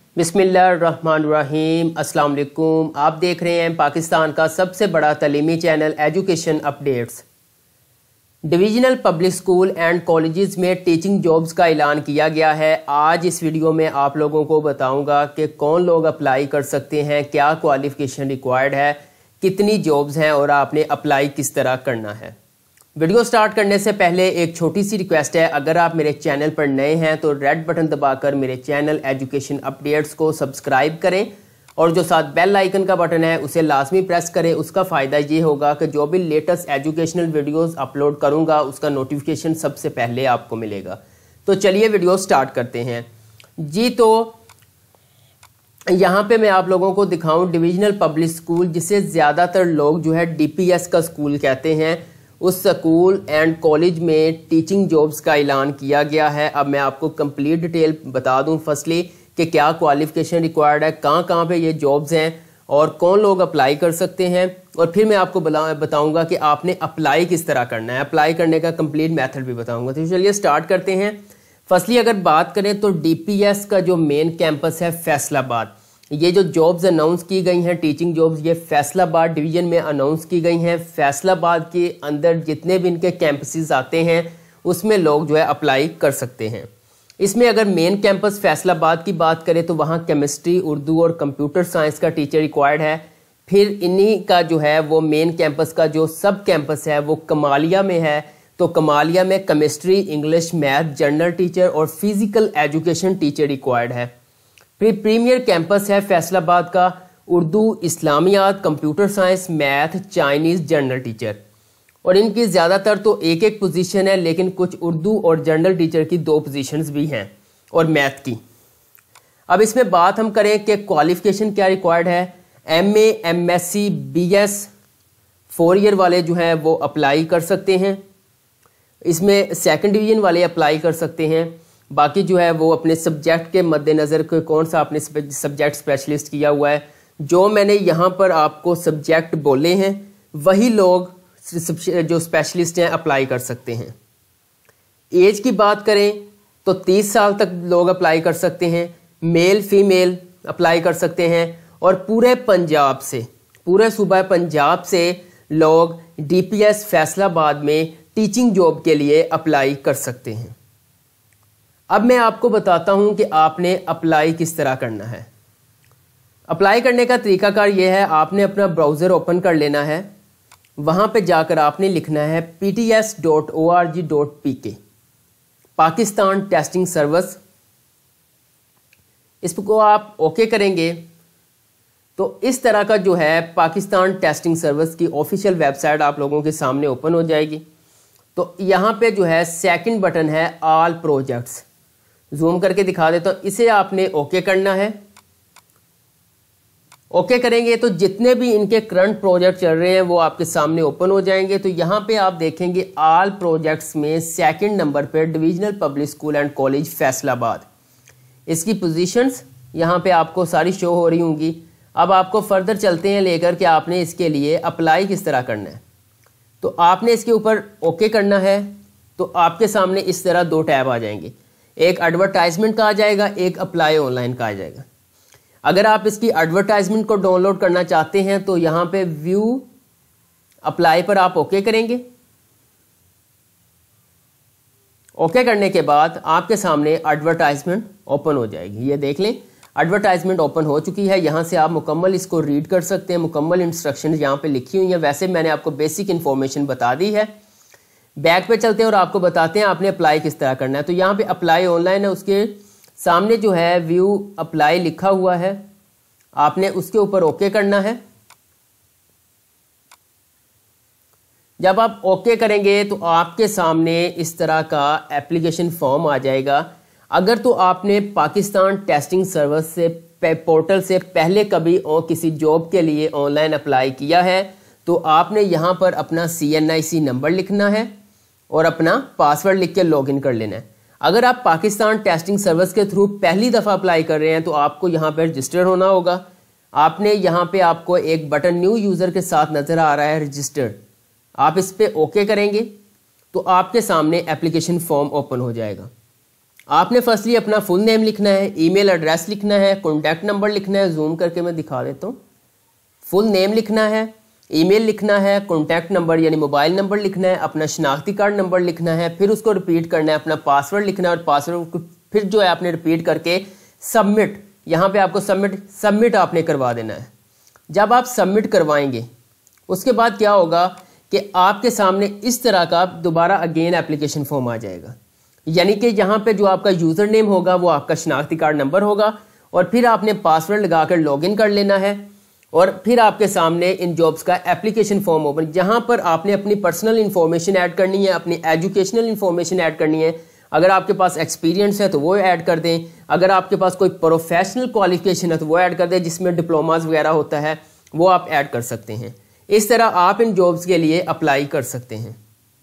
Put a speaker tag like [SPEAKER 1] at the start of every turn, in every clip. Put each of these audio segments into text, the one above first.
[SPEAKER 1] बिस्मिल्लाहिर्रहमानिर्रहीम। अस्सलाम वालेकुम। आप देख रहे हैं पाकिस्तान का सबसे बड़ा तालीमी channel education updates. Divisional public school and colleges में टीचिंग जॉब्स का ऐलान किया गया है। आज इस वीडियो में आप लोगों को बताऊंगा कि कौन लोग अप्लाई कर सकते हैं, क्या क्वालिफिकेशन रिक्वायर्ड है, कितनी जॉब्स हैं और आपने अप्लाई किस तरह करना है। वीडियो स्टार्ट करने से पहले एक छोटी सी रिक्वेस्ट है, अगर आप मेरे चैनल पर नए हैं तो रेड बटन दबाकर मेरे चैनल एजुकेशन अपडेट्स को सब्सक्राइब करें और जो साथ बेल आइकन का बटन है उसे लाजमी प्रेस करें। उसका फ़ायदा ये होगा कि जो भी लेटेस्ट एजुकेशनल वीडियोस अपलोड करूंगा उसका नोटिफिकेशन सबसे पहले आपको मिलेगा। तो चलिए वीडियो स्टार्ट करते हैं जी। तो यहाँ पे मैं आप लोगों को दिखाऊं डिविजनल पब्लिक स्कूल, जिसे ज़्यादातर लोग जो है DPS का स्कूल कहते हैं, उस स्कूल एंड कॉलेज में टीचिंग जॉब्स का ऐलान किया गया है। अब मैं आपको कंप्लीट डिटेल बता दूं फर्स्टली कि क्या क्वालिफिकेशन रिक्वायर्ड है, कहाँ पे ये जॉब्स हैं और कौन लोग अप्लाई कर सकते हैं, और फिर मैं आपको बताऊंगा कि आपने अप्लाई किस तरह करना है, अप्लाई करने का कंप्लीट मेथड भी बताऊंगा। तो चलिए स्टार्ट करते हैं। फर्स्टली अगर बात करें तो DPS का जो मेन कैंपस है फैसलाबाद, ये जो जॉब्स अनाउंस की गई हैं टीचिंग जॉब्स, ये फैसलाबाद डिवीज़न में अनाउंस की गई हैं। फैसलाबाद के अंदर जितने भी इनके कैंपसेस आते हैं उसमें लोग जो है अप्लाई कर सकते हैं। इसमें अगर मेन कैंपस फैसलाबाद की बात करें तो वहाँ केमिस्ट्री, उर्दू और कंप्यूटर साइंस का टीचर रिक्वायर्ड है। फिर इन्हीं का जो है वो मेन कैंपस का जो सब कैंपस है वो कमालिया में है, तो कमालिया में chemistry, English, math, general teacher और फिजिकल एजुकेशन टीचर रिक्वायर्ड है। प्रीमियर कैंपस है फैसलाबाद का Urdu, Islamiyat, computer science, math, Chinese, general teacher, और इनकी ज़्यादातर तो एक एक पोजीशन है, लेकिन कुछ उर्दू और जनरल टीचर की 2 पोजीशंस भी हैं और मैथ की। अब इसमें बात हम करें कि क्वालिफिकेशन क्या रिक्वायर्ड है। MA, MSc, BS 4 ईयर वाले जो हैं वो अप्लाई कर सकते हैं। इसमें सेकंड डिवीजन वाले अप्लाई कर सकते हैं। बाकी जो है वो अपने सब्जेक्ट के मद्देनज़र कौन सा आपने सब्जेक्ट स्पेशलिस्ट किया हुआ है, जो मैंने यहाँ पर आपको सब्जेक्ट बोले हैं वही लोग जो स्पेशलिस्ट हैं अप्लाई कर सकते हैं। एज की बात करें तो 30 साल तक लोग अप्लाई कर सकते हैं, मेल फीमेल अप्लाई कर सकते हैं, और पूरे पंजाब से, पूरे सूबा पंजाब से लोग DPS फैसलाबाद में टीचिंग जॉब के लिए अप्लाई कर सकते हैं। अब मैं आपको बताता हूं कि आपने अप्लाई किस तरह करना है। अप्लाई करने का तरीकाकार यह है, आपने अपना ब्राउज़र ओपन कर लेना है, वहां पे जाकर आपने लिखना है pts.org.pk, पाकिस्तान टेस्टिंग सर्विस। इसको आप ओके करेंगे तो इस तरह का जो है पाकिस्तान टेस्टिंग सर्विस की ऑफिशियल वेबसाइट आप लोगों के सामने ओपन हो जाएगी। तो यहाँ पे जो है सेकंड बटन है ऑल प्रोजेक्ट्स, जूम करके दिखा देता हूं, इसे आपने ओके करना है। ओके करेंगे तो जितने भी इनके करंट प्रोजेक्ट चल रहे हैं वो आपके सामने ओपन हो जाएंगे। तो यहाँ पे आप देखेंगे ऑल प्रोजेक्ट्स में सेकंड नंबर पे divisional public school and college Faisalabad, इसकी पोजीशंस यहाँ पे आपको सारी शो हो रही होंगी। अब आपको फर्दर चलते हैं लेकर कि आपने इसके लिए अप्लाई किस तरह करना है। तो आपने इसके ऊपर ओके करना है, तो आपके सामने इस तरह 2 टैब आ जाएंगे, एक एडवर्टाइजमेंट का आ जाएगा, एक अप्लाई ऑनलाइन का आ जाएगा। अगर आप इसकी एडवर्टाइजमेंट को डाउनलोड करना चाहते हैं तो यहाँ पे व्यू अप्लाई पर आप ओके करेंगे। ओके करने के बाद आपके सामने एडवर्टाइजमेंट ओपन हो जाएगी। ये देख लें, एडवर्टाइजमेंट ओपन हो चुकी है। यहाँ से आप मुकम्मल इसको रीड कर सकते हैं, मुकम्मल इंस्ट्रक्शन यहाँ पे लिखी हुई हैं। वैसे मैंने आपको बेसिक इन्फॉर्मेशन बता दी है। बैक पे चलते हैं और आपको बताते हैं आपने अप्लाई किस तरह करना है। तो यहाँ पे अप्लाई ऑनलाइन है, उसके सामने जो है व्यू अप्लाई लिखा हुआ है, आपने उसके ऊपर ओके करना है। जब आप ओके करेंगे तो आपके सामने इस तरह का एप्लीकेशन फॉर्म आ जाएगा। अगर तो आपने पाकिस्तान टेस्टिंग सर्विस से पोर्टल से पहले कभी और किसी जॉब के लिए ऑनलाइन अप्लाई किया है तो आपने यहाँ पर अपना CNIC नंबर लिखना है और अपना पासवर्ड लिख के लॉगिन कर लेना है। अगर आप पाकिस्तान टेस्टिंग सर्विस के थ्रू पहली दफ़ा अप्लाई कर रहे हैं तो आपको यहाँ पर रजिस्टर होना होगा। आपने यहाँ पे आपको एक बटन न्यू यूज़र के साथ नज़र आ रहा है रजिस्टर्ड, आप इस पर ओके करेंगे तो आपके सामने एप्लीकेशन फॉर्म ओपन हो जाएगा। आपने फर्स्टली अपना फुल नेम लिखना है, ईमेल एड्रेस लिखना है, कॉन्टैक्ट नंबर लिखना है। जूम करके मैं दिखा देता हूँ। फुल नेम लिखना है, ईमेल लिखना है, कॉन्टैक्ट नंबर यानी मोबाइल नंबर लिखना है, अपना शनाख्ती कार्ड नंबर लिखना है, फिर उसको रिपीट करना है, अपना पासवर्ड लिखना है और पासवर्ड को फिर जो है आपने रिपीट करके सबमिट, यहाँ पे आपको सबमिट आपने करवा देना है। जब आप सबमिट करवाएंगे उसके बाद क्या होगा कि आपके सामने इस तरह का दोबारा अगेन एप्लीकेशन फॉर्म आ जाएगा। यानी कि यहाँ पे जो आपका यूज़र नेम होगा वो आपका शनाख्ती कार्ड नंबर होगा और फिर आपने पासवर्ड लगाकर लॉगिन कर लेना है और फिर आपके सामने इन जॉब्स का एप्लीकेशन फॉर्म ओपन, जहाँ पर आपने अपनी पर्सनल इन्फॉर्मेशन ऐड करनी है, अपनी एजुकेशनल इन्फॉर्मेशन ऐड करनी है। अगर आपके पास एक्सपीरियंस है तो वो ऐड कर दें, अगर आपके पास कोई प्रोफेशनल क्वालिफिकेशन है तो वो ऐड कर दें, जिसमें डिप्लोमास वगैरह होता है वो आप ऐड कर सकते हैं। इस तरह आप इन जॉब्स के लिए अप्लाई कर सकते हैं।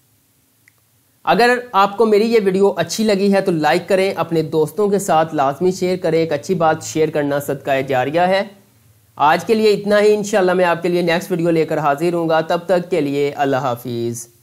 [SPEAKER 1] अगर आपको मेरी ये वीडियो अच्छी लगी है तो लाइक करें, अपने दोस्तों के साथ लाजमी शेयर करें। एक अच्छी बात शेयर करना सदका जारिया है। आज के लिए इतना ही। इंशाल्लाह मैं आपके लिए नेक्स्ट वीडियो लेकर हाजिर हूँगा। तब तक के लिए अल्लाह हाफिज़।